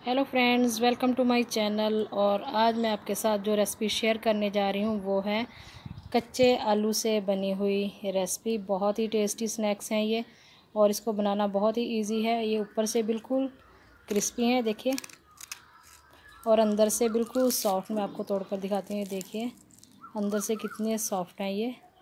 Hello friends, welcome to my channel. और आज मैं आपके साथ जो रेसिपी शेयर करने जा रही हूँ वो है कच्चे आलू से बनी हुई रेसिपी। बहुत ही टेस्टी स्नैक्स हैं ये और इसको बनाना बहुत ही इजी है। ये ऊपर से बिल्कुल क्रिस्पी हैं, देखिए, और अंदर से बिल्कुल सॉफ्ट। मैं आपको तोड़कर दिखाती हूँ, ये देखिए अंदर से कितने सॉफ्ट हैं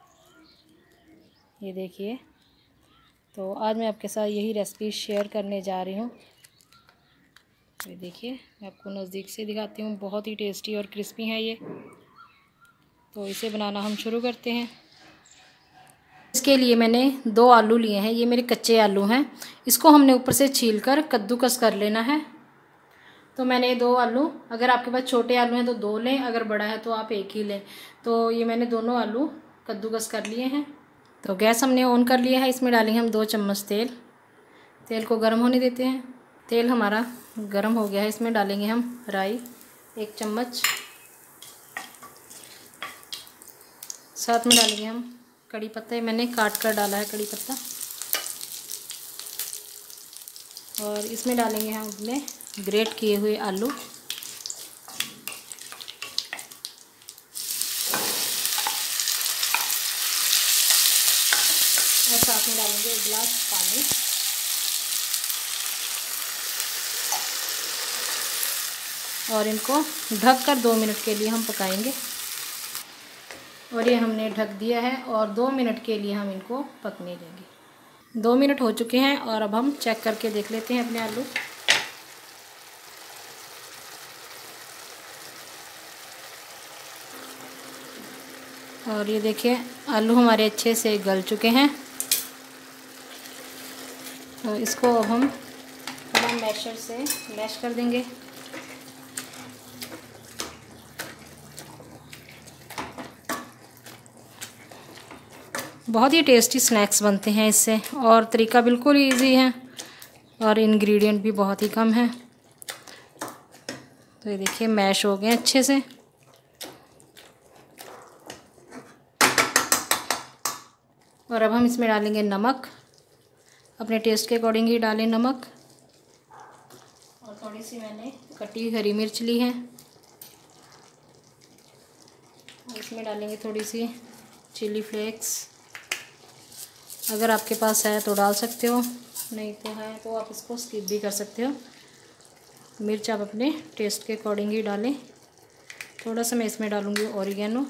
ये देखिए। तो आज मैं आपके साथ यही रेसिपी शेयर करने जा रही हूँ। ये देखिए, मैं आपको नज़दीक से दिखाती हूँ, बहुत ही टेस्टी और क्रिस्पी है ये। तो इसे बनाना हम शुरू करते हैं। इसके लिए मैंने 2 आलू लिए हैं, ये मेरे कच्चे आलू हैं। इसको हमने ऊपर से छीलकर कद्दूकस कर लेना है। तो मैंने 2 आलू, अगर आपके पास छोटे आलू हैं तो 2 लें, अगर बड़ा है तो आप 1 ही लें। तो ये मैंने दोनों आलू कद्दूकस कर लिए हैं। तो गैस हमने ऑन कर लिया है। इसमें डालेंगे हम 2 चम्मच तेल। तेल को गर्म होने देते हैं। तेल हमारा गर्म हो गया है। इसमें डालेंगे हम राई 1 चम्मच। साथ में डालेंगे हम कड़ी पत्ता। मैंने काट कर डाला है कड़ी पत्ता। और इसमें डालेंगे हम अपने ग्रेट किए हुए आलू। और साथ में डालेंगे 1 गिलास पानी। और इनको ढककर 2 मिनट के लिए हम पकाएंगे। और ये हमने ढक दिया है और 2 मिनट के लिए हम इनको पकने देंगे। 2 मिनट हो चुके हैं और अब हम चेक करके देख लेते हैं अपने आलू। और ये देखिए आलू हमारे अच्छे से गल चुके हैं। तो इसको अब हम थोड़ा मैशर से मैश कर देंगे। बहुत ही टेस्टी स्नैक्स बनते हैं इससे और तरीका बिल्कुल इजी है और इंग्रेडिएंट भी बहुत ही कम है। तो ये देखिए मैश हो गए अच्छे से। और अब हम इसमें डालेंगे नमक। अपने टेस्ट के अकॉर्डिंग ही डालें नमक। और थोड़ी सी मैंने कटी हुई हरी मिर्च ली है। और इसमें डालेंगे थोड़ी सी चिली फ्लेक्स। अगर आपके पास है तो डाल सकते हो, नहीं तो है तो आप इसको स्किप भी कर सकते हो। मिर्च आप अपने टेस्ट के अकॉर्डिंग ही डालें। थोड़ा सा मैं इसमें डालूँगी ऑरिगेनो।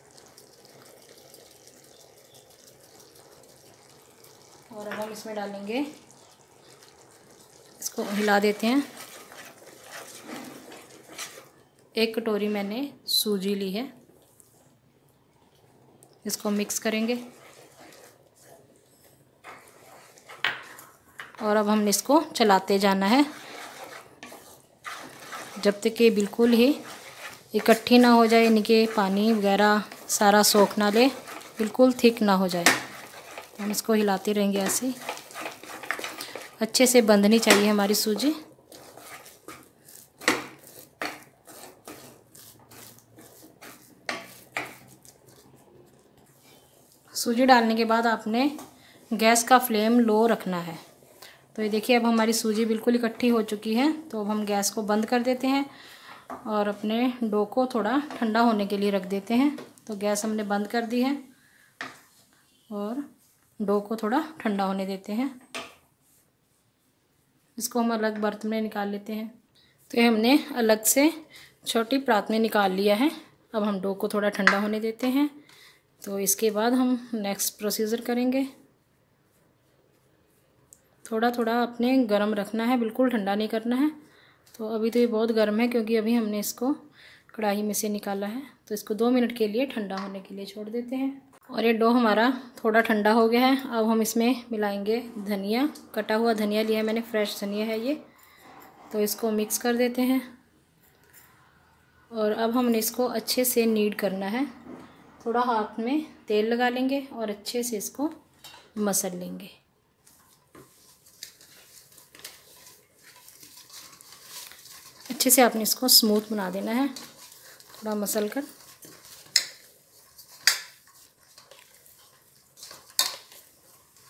और अब हम इसमें डालेंगे, इसको हिला देते हैं। 1 कटोरी मैंने सूजी ली है, इसको मिक्स करेंगे। और अब हमने इसको चलाते जाना है जब तक कि बिल्कुल ही इकट्ठी ना हो जाए, यानी कि पानी वगैरह सारा सोख ना ले, बिल्कुल थिक ना हो जाए। तो हम इसको हिलाते रहेंगे ऐसे। अच्छे से बंधनी चाहिए हमारी सूजी। सूजी डालने के बाद आपने गैस का फ्लेम लो रखना है। तो ये देखिए अब हमारी सूजी बिल्कुल इकट्ठी हो चुकी है। तो अब हम गैस को बंद कर देते हैं और अपने डो को थोड़ा ठंडा होने के लिए रख देते हैं। तो गैस हमने बंद कर दी है और डो को थोड़ा ठंडा होने देते हैं। इसको हम अलग बर्तन में निकाल लेते हैं। तो ये हमने अलग से छोटी परात में निकाल लिया है। अब हम डो को थोड़ा ठंडा होने देते हैं। तो इसके बाद हम नेक्स्ट प्रोसीजर करेंगे। थोड़ा थोड़ा अपने गरम रखना है, बिल्कुल ठंडा नहीं करना है। तो अभी तो ये बहुत गर्म है क्योंकि अभी हमने इसको कढ़ाई में से निकाला है। तो इसको 2 मिनट के लिए ठंडा होने के लिए छोड़ देते हैं। और ये डो हमारा थोड़ा ठंडा हो गया है। अब हम इसमें मिलाएंगे धनिया। कटा हुआ धनिया लिया है मैंने, फ्रेश धनिया है ये। तो इसको मिक्स कर देते हैं। और अब हमने इसको अच्छे से नीड करना है। थोड़ा हाथ में तेल लगा लेंगे और अच्छे से इसको मसल लेंगे। अच्छे से आपने इसको स्मूथ बना देना है, थोड़ा मसल कर।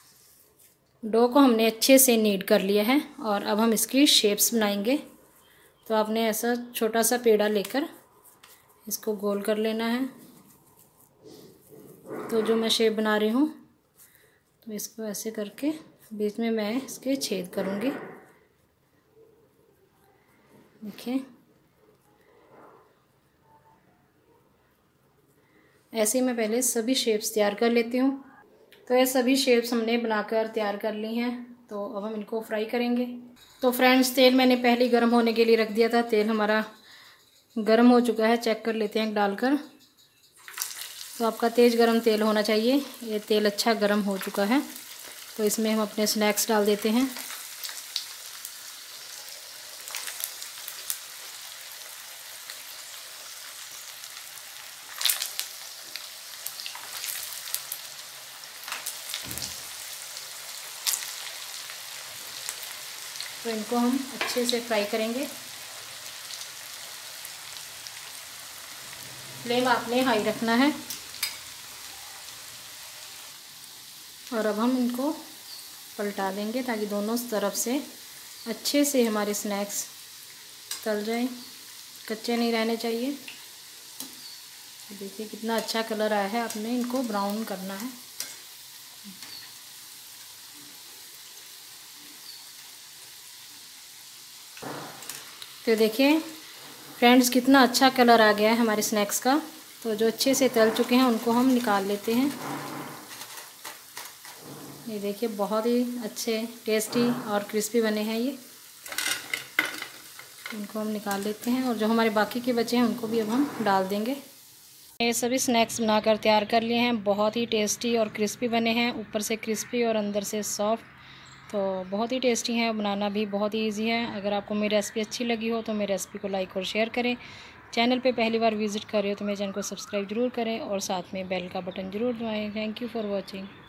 डो को हमने अच्छे से नीड कर लिया है और अब हम इसकी शेप्स बनाएंगे। तो आपने ऐसा छोटा सा पेड़ा लेकर इसको गोल कर लेना है। तो जो मैं शेप बना रही हूँ तो इसको ऐसे करके बीच में मैं इसके छेद करूँगी। देखिए ऐसे ही मैं पहले सभी शेप्स तैयार कर लेती हूँ। तो ये सभी शेप्स हमने बनाकर तैयार कर ली हैं। तो अब हम इनको फ्राई करेंगे। तो फ्रेंड्स तेल मैंने पहले ही गर्म होने के लिए रख दिया था। तेल हमारा गर्म हो चुका है, चेक कर लेते हैं डालकर। तो आपका तेज़ गर्म तेल होना चाहिए। ये तेल अच्छा गर्म हो चुका है। तो इसमें हम अपने स्नैक्स डाल देते हैं। तो इनको हम अच्छे से फ्राई करेंगे। फ्लेम आपने हाई रखना है। और अब हम इनको पलटा देंगे ताकि दोनों तरफ से अच्छे से हमारे स्नैक्स तल जाएं, कच्चे नहीं रहने चाहिए। देखिए कितना अच्छा कलर आया है। आपने इनको ब्राउन करना है। तो देखिए फ्रेंड्स कितना अच्छा कलर आ गया है हमारे स्नैक्स का। तो जो अच्छे से तल चुके हैं उनको हम निकाल लेते हैं। ये देखिए बहुत ही अच्छे टेस्टी और क्रिस्पी बने हैं ये। इनको हम निकाल लेते हैं और जो हमारे बाकी के बचे हैं उनको भी अब हम डाल देंगे। ये सभी स्नैक्स बनाकर तैयार कर लिए हैं। बहुत ही टेस्टी और क्रिस्पी बने हैं, ऊपर से क्रिस्पी और अंदर से सॉफ्ट। तो बहुत ही टेस्टी है, बनाना भी बहुत ही ईजी है। अगर आपको मेरी रेसिपी अच्छी लगी हो तो मेरी रेसिपी को लाइक और शेयर करें। चैनल पे पहली बार विजिट कर रहे हो तो मेरे चैनल को सब्सक्राइब जरूर करें और साथ में बेल का बटन ज़रूर दबाएँ। Thank you for watching.